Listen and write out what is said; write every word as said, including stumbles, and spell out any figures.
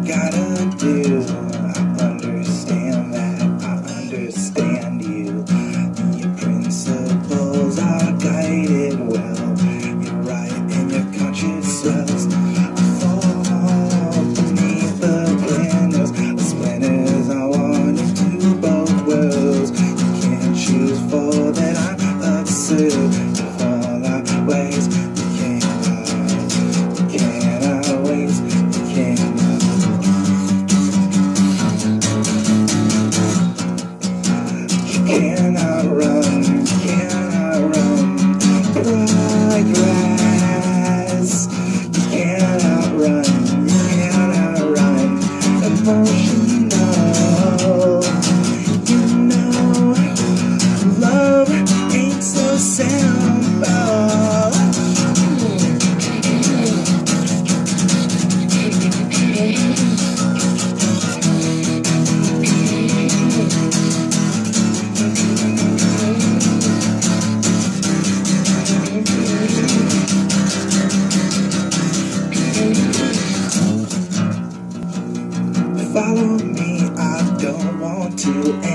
gotta do. I understand that, I understand you. Your principles are guided well. You're right and your conscience swells. I fall beneath the planners, the splinters. I want you to both worlds. You can't choose for that, I'm absurd. If all our ways, you can't, uh, you can't always, you can't. You cannot run, you cannot run progress. You cannot run, you cannot run emotional. You know, love ain't so simple. Follow me, I don't want to